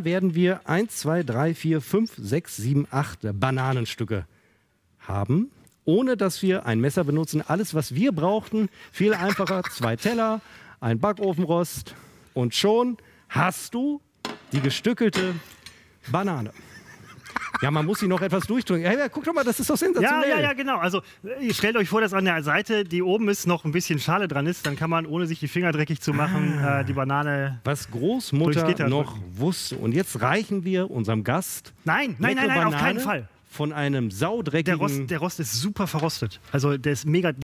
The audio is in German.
dann werden wir 1, 2, 3, 4, 5, 6, 7, 8 Bananenstücke haben, ohne dass wir ein Messer benutzen. Alles, was wir brauchten, viel einfacher. 2 Teller, ein Backofenrost und schon hast du die gestückelte Banane. Ja, man muss sie noch etwas durchdrücken. Ja, guck doch mal, das ist doch sensationell. Ja, genau. Also ihr stellt euch vor, dass an der Seite, die oben ist, noch ein bisschen Schale dran ist. Dann kann man, ohne sich die Finger dreckig zu machen, die Banane... Was Großmutter noch wusste. Und jetzt reichen wir unserem Gast... Nein, auf keinen Fall. Von einem saudreckigen... Der Rost ist super verrostet. Also der ist mega...